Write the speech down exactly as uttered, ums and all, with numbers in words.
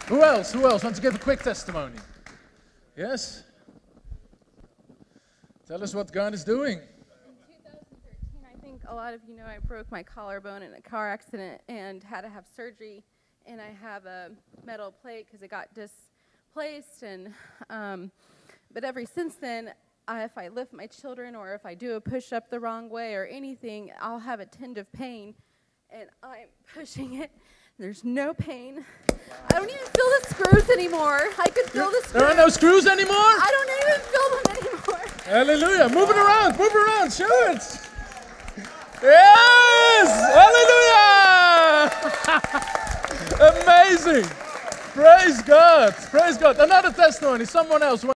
Who else? Who else wants to give a quick testimony? Yes? Tell us what God is doing. In two thousand thirteen, I think a lot of you know I broke my collarbone in a car accident and had to have surgery. And I have a metal plate because it got displaced. And um, but ever since then, I, if I lift my children or if I do a push-up the wrong way or anything, I'll have a tinge of pain. And I'm pushing it. There's no pain. I don't even feel the screws anymore. I could feel the screws. There are no screws anymore? I don't even feel them anymore. Hallelujah. Move it around. Move it around. Show it. Yes. Hallelujah. Amazing. Praise God. Praise God. Another testimony. Someone else.